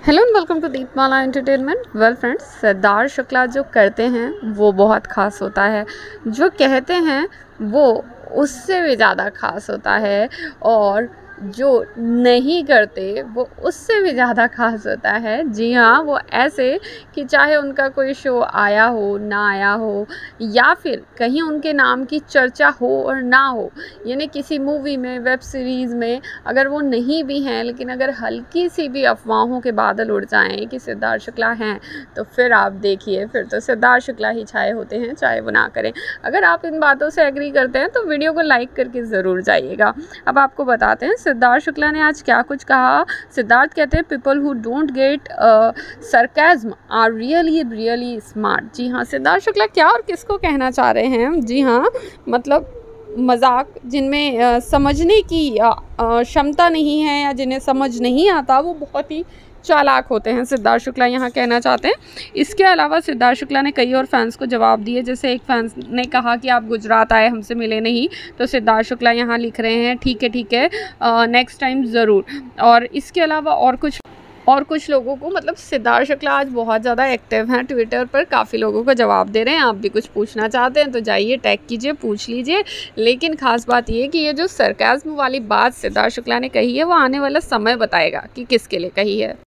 Hello and welcome to Deepmala entertainment. Well friends, Siddharth Shukla जो करते हैं वो बहुत ख़ास होता है, जो कहते हैं वो उससे भी ज़्यादा ख़ास होता है, और जो नहीं करते वो उससे भी ज़्यादा ख़ास होता है। जी हाँ, वो ऐसे कि चाहे उनका कोई शो आया हो ना आया हो, या फिर कहीं उनके नाम की चर्चा हो और ना हो, यानी किसी मूवी में, वेब सीरीज़ में अगर वो नहीं भी हैं, लेकिन अगर हल्की सी भी अफवाहों के बादल उड़ जाएं कि सिद्धार्थ शुक्ला हैं, तो फिर आप देखिए, फिर तो सिद्धार्थ शुक्ला ही छाए होते हैं, चाहे वो ना करें। अगर आप इन बातों से एग्री करते हैं तो वीडियो को लाइक करके ज़रूर जाइएगा। अब आपको बताते हैं सिद्धार्थ शुक्ला ने आज क्या कुछ कहा। सिद्धार्थ कहते हैं, people who don't get sarcasm are really smart. जी हाँ, सिद्धार्थ शुक्ला क्या और किसको कहना चाह रहे हैं? जी हाँ, मतलब मजाक जिनमें समझने की क्षमता नहीं है या जिन्हें समझ नहीं आता, वो बहुत ही चालाक होते हैं, सिद्धार्थ शुक्ला यहाँ कहना चाहते हैं। इसके अलावा सिद्धार्थ शुक्ला ने कई और फैंस को जवाब दिए। जैसे एक फैंस ने कहा कि आप गुजरात आए, हमसे मिले नहीं, तो सिद्धार्थ शुक्ला यहाँ लिख रहे हैं, ठीक है, नेक्स्ट टाइम ज़रूर। और इसके अलावा और कुछ लोगों को, मतलब सिद्धार्थ शुक्ला आज बहुत ज़्यादा एक्टिव हैं ट्विटर पर, काफ़ी लोगों को जवाब दे रहे हैं। आप भी कुछ पूछना चाहते हैं तो जाइए, टैग कीजिए, पूछ लीजिए। लेकिन ख़ास बात ये कि ये जो सरकाज़्म वाली बात सिद्धार्थ शुक्ला ने कही है, वो आने वाला समय बताएगा कि किसके लिए कही है।